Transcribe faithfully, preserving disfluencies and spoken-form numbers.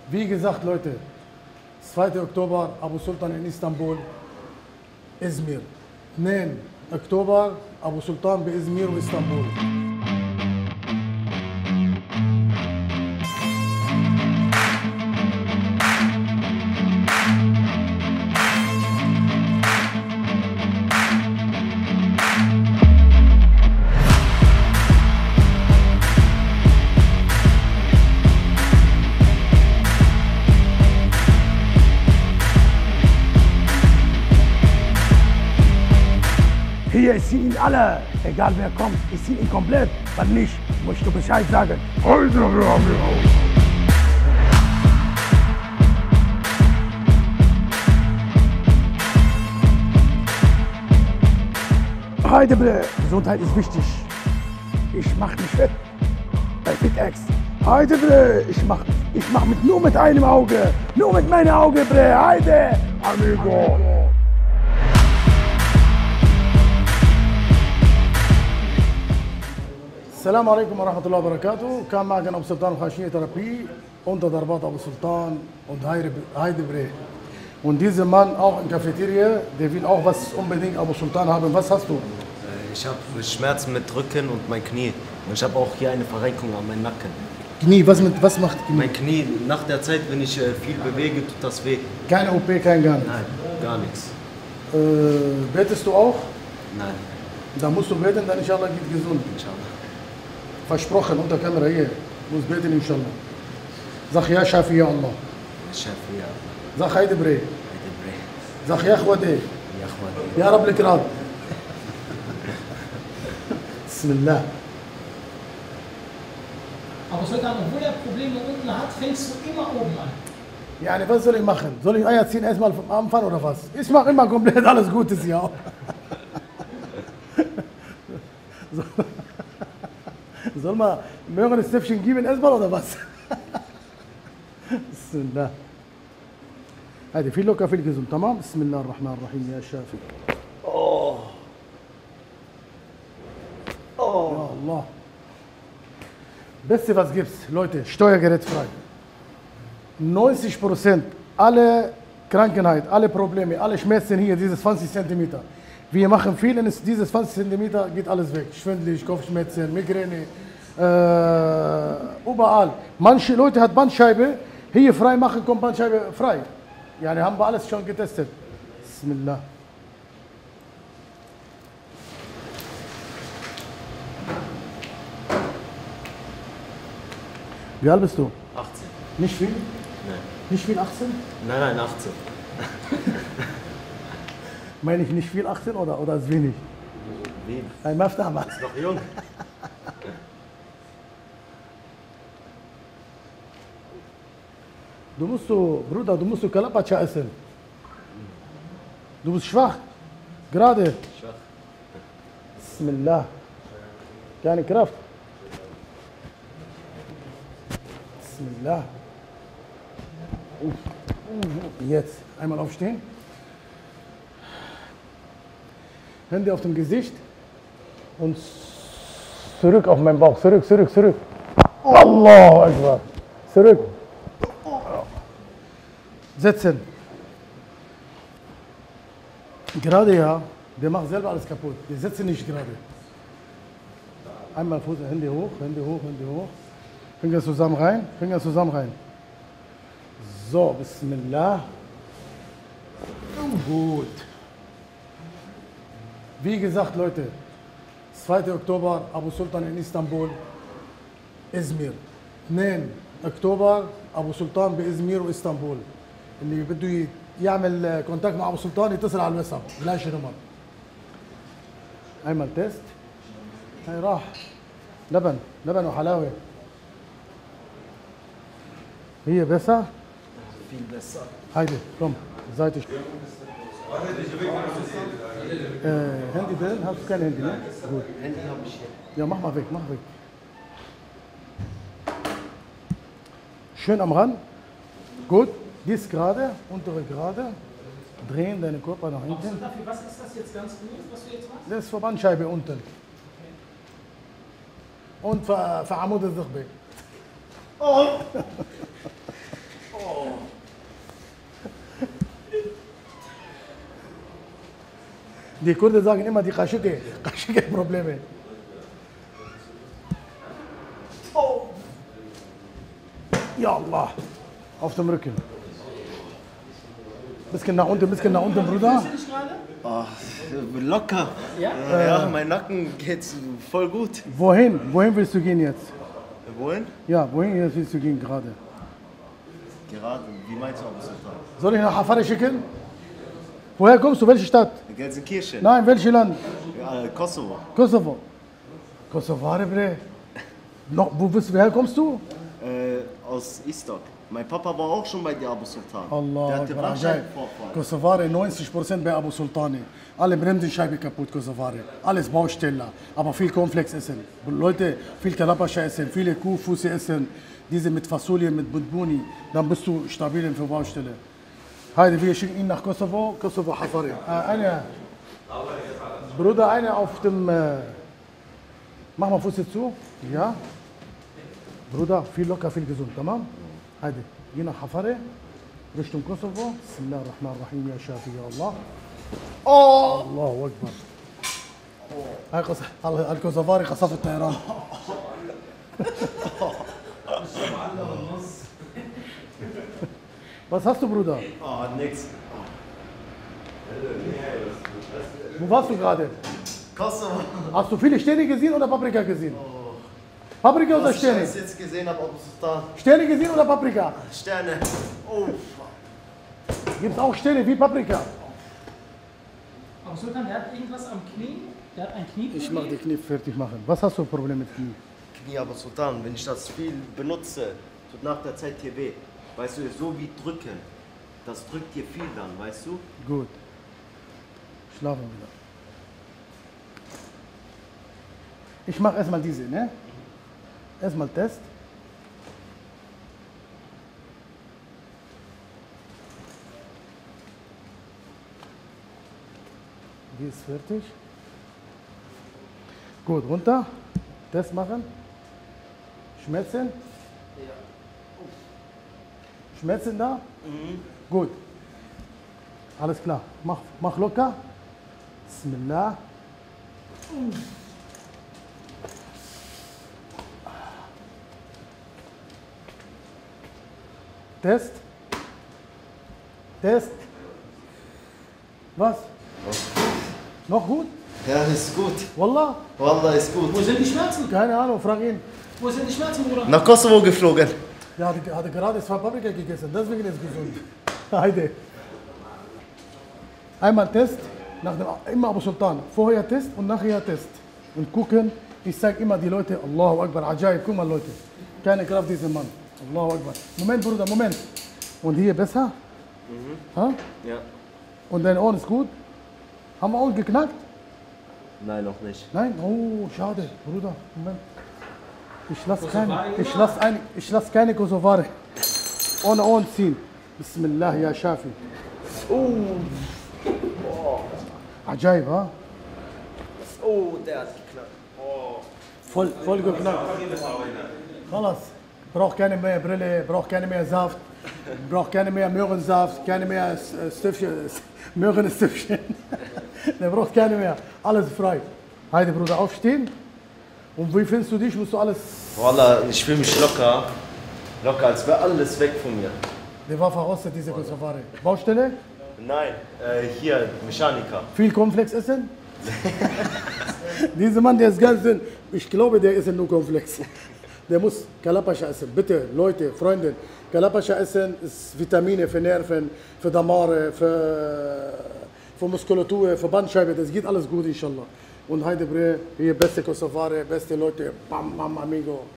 Wie gesagt, Leute, zweiter Oktober, Abu Sultan in Istanbul, Izmir. اثنين أكتوبر أبو سلطان بإزمير وإسطنبول. Hier, ich sehe ihn alle, egal wer kommt, ich sehe ihn komplett. Wenn nicht, musst du Bescheid sagen. Heute haben wir auch. Heute, Bre, Gesundheit ist wichtig. Ich mach mich fit bei FitX. Heute, Bre, ich mach, ich mach mit, nur mit einem Auge, nur mit meinem Auge, Bre. Heute, amigo. السلام عليكم ورحمة الله وبركاته. كان معنا أبو سلطان خاشية Therapie unter ضربات Abu Sultan und Heide Bre. Und dieser Mann auch in der Cafeteria, der will auch was unbedingt Abu Sultan haben. Was hast du? Ich habe Schmerzen mit Rücken und mein Knie. Und ich habe auch hier eine Verrenkung an meinem Nacken. Knie, was, mit, was macht Knie? Mein Knie, nach der Zeit, wenn ich viel bewege, tut das weh. Keine O P, kein gar nichts? Nein, gar nichts. Äh, betest du auch? Nein. Da musst du beten, dann inshallah geht gesund. Inshallah. Versprochen, unter Kamera hier. Muss beten, inshallah. Sag ja, Shafi, ya Allah. Shafi, ya Allah. Sag Heide Bre. Heide Bre. Sag ya Khwade. Ya Khwade. Ya Rab al-Ikram. Bismillah. Aber Sultan, obwohl er Probleme unten hat, fängst du immer oben an. Ja, was soll ich machen? Soll ich Eier ziehen erstmal vom Anfang oder was? Ich mache immer komplett alles Gutes hier. So. Soll man mehrere Stöpfchen geben erstmal oder was? Bismillah. Heide, viel locker, viel gesund. Tamam? Bismillah ar-Rahman ar-Rahim, ya Shafi. Oh. Oh. Ja Allah. Beste, was gibt's, Leute, steuergerätfrei. neunzig Prozent alle Krankheit, alle Probleme, alle Schmerzen hier, diese zwanzig Zentimeter. Wir machen viel, und diese zwanzig Zentimeter geht alles weg. Schwindelig, Kopfschmerzen, Migräne, äh, überall. Manche Leute haben Bandscheibe, hier frei machen, kommt Bandscheibe frei. Ja, die haben wir alles schon getestet. Bismillah. Wie alt bist du? achtzehn. Nicht viel? Nein. Nicht viel achtzehn? Nein, nein, achtzehn. Meine ich nicht viel achtzehn oder, oder ist wenig? Wenig. Ein Maftama. Ist noch jung. Du musst so, Bruder, du musst so Kalapacha essen. Du bist schwach. Gerade. Schwach. Bismillah. Keine Kraft. Bismillah. Jetzt einmal aufstehen. Hände auf dem Gesicht und zurück auf meinen Bauch. Zurück, zurück, zurück. Allahu Akbar. Zurück. Setzen. Gerade ja, der macht selber alles kaputt. Wir setzen nicht gerade. Einmal Fuß, Hände hoch, Hände hoch, Hände hoch. Finger zusammen rein, Finger zusammen rein. So, Bismillah. Gut. Wie gesagt, Leute, zweiter Oktober, Abu Sultan in Istanbul, Izmir. اثنين أكتوبر أبو سلطان بإزمير وإسطنبول. اللي بده يعمل كونتاكت مع أبو سلطان يتصل على الواتساب، بلاش نمر. أيمن تيست. هاي راح. لبن، لبن وحلاوة. هي besser? Viel besser. Heide, komm, Seite. Äh, Handy drin? Hast du kein Handy, ne? Gut. Handy habe ich hier. Ja, mach mal weg, mach weg. Schön am Rand. Gut. Dies gerade, untere gerade. Drehen deinen Körper nach hinten. Dafür, was ist das jetzt ganz gut, was du jetzt machst? Das ist Verbandscheibe unten. Und für, für Amud al-Zuhbi. Oh. Oh. Die Kurden sagen immer die Kaschike, Kaschike-Probleme. Oh. Ja Allah. Auf dem Rücken. Bisschen nach unten, bisschen nach unten, Bruder. Fühlst du dich gerade? Oh, locker. Ja? Äh, ja, mein Nacken geht voll gut. Wohin? Wohin willst du gehen jetzt? Wohin? Ja, wohin jetzt willst du gehen gerade? Gerade. Wie meinst du, Abu Sultan? Soll ich nach Hafari schicken? Woher kommst du? Welche Stadt? Gelsenkirchen. Nein, welches Land? Ja, Kosovo. Kosovo. Kosovare, bre. Noch, wo bist, woher kommst du? Äh, aus Istok. Mein Papa war auch schon bei dir, Abu Sultan. Allah, Der hatte Akbar, Bandscheibenvorfall. Kosovare, neunzig Prozent bei Abu Sultani. Alle Bremsenscheibe kaputt, Kosovare. Alles Baustelle, aber viel Cornflakes essen. Leute, viel Kalapascha essen, viele Kuhfuße essen. Diese mit Fasolien, mit Budbuni. Dann bist du stabil für Baustelle. Heide, wir schicken ihn nach Kosovo, Kosovo Hafari. Äh, eine, Bruder, eine auf dem... Äh, mach mal Füße zu. Ja. Bruder, viel locker, viel gesund, tamam? Heide, geh nach Hafari, Richtung Kosovo. Bismillah ar-Rahman ar-Rahim, ya Shafi, ya Allah. Oh! Allahu Akbar. هاي قص... الكوسوفاري قصف الطيران. Was hast du, Bruder? Oh, nix. Wo warst du gerade? Kosovo. Hast du viele Sterne gesehen oder Paprika gesehen? Paprika oder Was ich Sterne? alles jetzt gesehen habe, Abu Sultan. Sterne gesehen oder Paprika? Sterne. Oh. Gibt es auch Sterne wie Paprika? Aber Sultan, der hat irgendwas am Knie. Der hat ein Knieproblem. Ich mach die Knie fertig machen. Was hast du für Probleme mit Knie? Knie, Abu Sultan, wenn ich das viel benutze, tut nach der Zeit hier weh. Weißt du, so wie drücken. Das drückt dir viel dann, weißt du? Gut. Schlafen wieder. Ich mache erstmal diese, ne? Erstmal Test. Die ist fertig. Gut, runter. Test machen. Schmerzen? Ja. Schmerzen da? Mhm. Gut. Alles klar. Mach, mach locker. Bismillah. Test. Test. Was? Noch gut? Ja, ist gut. Wallah? Wallah, ist Wo gut. sind die Schmerzen? Keine Ahnung, frag ihn. Wo sind die Schmerzen, Bruder? Nach Kosovo geflogen. Der hatte, hatte gerade zwei Paprika gegessen, deswegen ist gesund. Heide. Einmal Test, nach dem, immer Abu Sultan. Vorher Test und nachher Test. Und gucken, ich sage immer die Leute, Allahu Akbar, Ajaib, guck mal Leute. Keine Kraft dieser Mann. Allahu Akbar. Moment, Bruder, Moment. Und hier besser? Mhm. Ha? Ja. Und deine Ohren ist gut? Haben wir Ohren geknackt? Nein, noch nicht. Nein? Oh, schade, Bruder. Moment. Ich lasse keine, ich lass ein, ich lass keine Kosovare ohne Ohren ziehen. Bismillah, ya Shafi. Oh. Ajaib, ha? Oh, der hat geknackt. Oh. Voll, voll geknackt. Khalas. Braucht keine mehr Brille, braucht keine mehr Saft, braucht keine mehr Möhrensaft, keine mehr Stiftchen, Möhrenstiftchen. Der braucht keine mehr. Alles frei. Heide, Bruder, aufstehen. Und wie findest du dich? Musst du alles. Wallah, ich fühle mich locker. Locker, als wäre alles weg von mir. Der war verrostet, diese Kosovare. Baustelle? Nein, äh, hier, Mechaniker. Viel Cornflakes essen? Dieser Mann, der ist ganz dünn. Ich glaube, der isst nur Cornflakes. Der muss Kalapascha essen. Bitte, Leute, Freunde. Kalapascha essen ist Vitamine für Nerven, für Damare, für, für Muskulatur, für Bandscheibe. Das geht alles gut, inshallah. Und heute, Bre, hier beste Kosovare, beste Leute. Bam, bam, amigo.